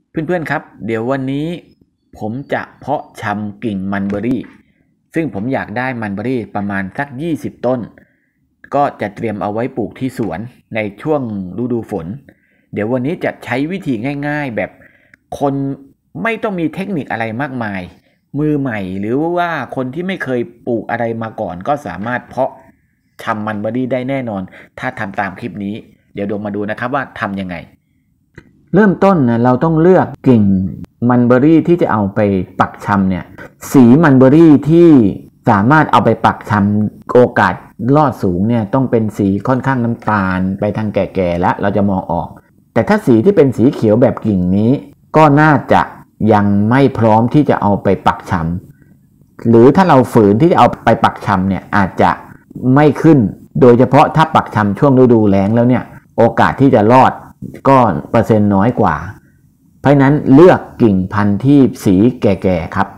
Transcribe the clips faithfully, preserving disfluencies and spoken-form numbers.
เพื่อนๆครับเดี๋ยววันนี้ผมจะเพาะชำกิ่งมันเบอรี่ซึ่งผมอยากได้มันเบอรี่ประมาณสักยี่สิบต้นก็จะเตรียมเอาไว้ปลูกที่สวนในช่วงฤดูฝนเดี๋ยววันนี้จะใช้วิธีง่ายๆแบบคนไม่ต้องมีเทคนิคอะไรมากมายมือใหม่หรือว่าคนที่ไม่เคยปลูกอะไรมาก่อนก็สามารถเพาะชำมันเบอรี่ได้แน่นอนถ้าทำตามคลิปนี้เดี๋ยวดูมาดูนะครับว่าทำยังไงเริ่มต้นนะเราต้องเลือกกิ่งมันเบอรี่ที่จะเอาไปปักชำเนี่ยสีมันเบอรี่ที่สามารถเอาไปปักชำโอกาสรอดสูงเนี่ยต้องเป็นสีค่อนข้างน้ำตาลไปทางแก่ๆแล้วเราจะมองออกแต่ถ้าสีที่เป็นสีเขียวแบบกิ่งนี้ก็น่าจะยังไม่พร้อมที่จะเอาไปปักชำหรือถ้าเราฝืนที่จะเอาไปปักชำเนี่ยอาจจะไม่ขึ้นโดยเฉพาะถ้าปักชำช่วงฤดูแล้งแล้วเนี่ยโอกาสที่จะรอดก็เปอร์เซ็นต์น้อยกว่าเพราะนั้นเลือกกิ่งพันธุ์ที่สีแก่ๆครับ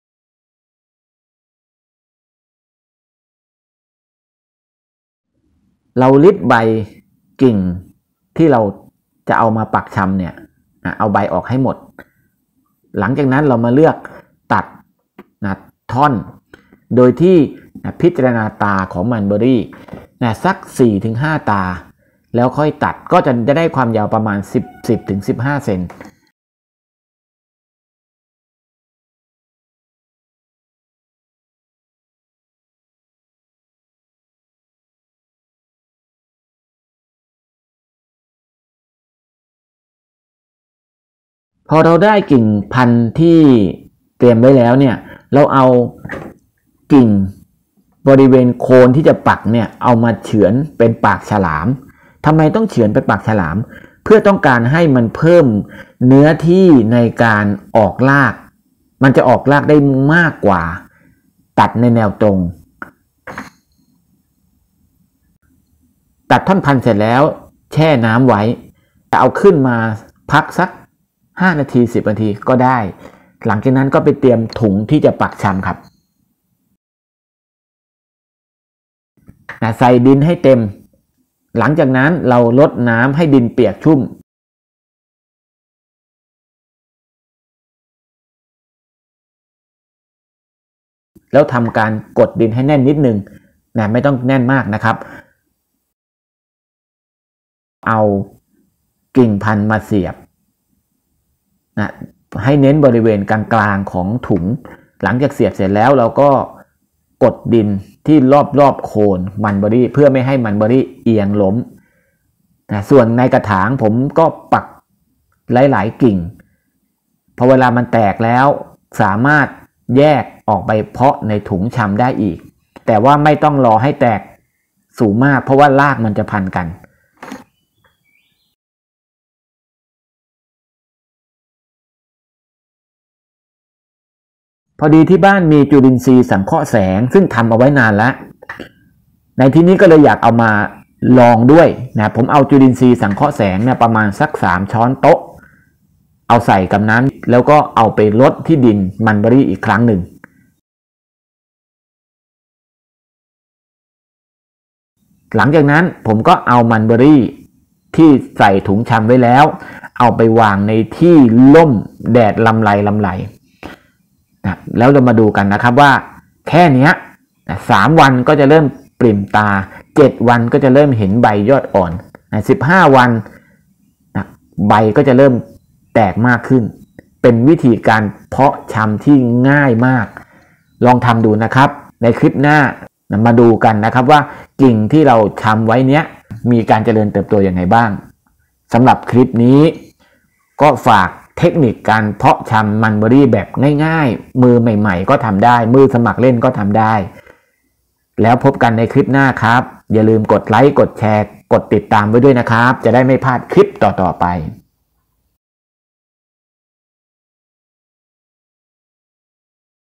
เราลิดใบกิ่งที่เราจะเอามาปักชำเนี่ยเอาใบออกให้หมดหลังจากนั้นเรามาเลือกตัดนะท่อนโดยที่นะพิจารณาตาของมันเบอรี่นะสัก สี่ถึงห้า ตาแล้วค่อยตัดก็จะจะได้ความยาวประมาณสิบ สิบถึงสิบห้าเซนพอเราได้กิ่งพันธุ์ที่เตรียมไว้แล้วเนี่ยเราเอากิ่งบริเวณโคนที่จะปักเนี่ยเอามาเฉือนเป็นปากฉลามทำไมต้องเฉือนเป็นปากฉลามเพื่อต้องการให้มันเพิ่มเนื้อที่ในการออกรากมันจะออกรากได้มากกว่าตัดในแนวตรงตัดท่อนพันธุ์เสร็จแล้วแช่น้ำไว้จะเอาขึ้นมาพักสักห้านาทีสิบนาทีก็ได้หลังจากนั้นก็ไปเตรียมถุงที่จะปักชำครับใส่ดินให้เต็มหลังจากนั้นเราลดน้ำให้ดินเปียกชุ่มแล้วทำการกดดินให้แน่นนิดนึงนะไม่ต้องแน่นมากนะครับเอากิ่งพันธุ์มาเสียบนะให้เน้นบริเวณกลางๆของถุงหลังจากเสียบเสร็จแล้วเราก็กดดินที่รอบๆโคนมันเบอรี่เพื่อไม่ให้มันเบอรี่เอียงล้มนะส่วนในกระถางผมก็ปักหลายๆกิ่งพอเวลามันแตกแล้วสามารถแยกออกไปเพาะในถุงชำได้อีกแต่ว่าไม่ต้องรอให้แตกสูงมากเพราะว่ารากมันจะพันกันพอดีที่บ้านมีจุลินทรีย์สังเคราะห์แสงซึ่งทำเอาไว้นานแล้วในที่นี้ก็เลยอยากเอามาลองด้วยนะผมเอาจุลินทรีย์สังเคราะห์แสงเนี่ยประมาณสักสามช้อนโต๊ะเอาใส่กับน้ำแล้วก็เอาไปรดที่ดินมันเบอรี่อีกครั้งหนึ่งหลังจากนั้นผมก็เอามันเบอรี่ที่ใส่ถุงชำไว้แล้วเอาไปวางในที่ร่มแดดลำไรลำไรนะแล้วเรามาดูกันนะครับว่าแค่นี้สามวันก็จะเริ่มปริ่มตาเจ็ดวันก็จะเริ่มเห็นใบยอดอ่อนนะสิบห้าวันนะใบก็จะเริ่มแตกมากขึ้นเป็นวิธีการเพาะชำที่ง่ายมากลองทำดูนะครับในคลิปหน้านะมาดูกันนะครับว่ากิ่งที่เราชำไว้เนี้ยมีการเจริญเติบโตยังไงบ้างสำหรับคลิปนี้ก็ฝากเทคนิคการเพาะชำมันเบอรี่แบบง่ายๆมือใหม่ๆก็ทำได้มือสมัครเล่นก็ทำได้แล้วพบกันในคลิปหน้าครับอย่าลืมกดไลค์กดแชร์กดติดตามไว้ด้วยนะครับจะได้ไม่พลาดคลิปต่อๆไป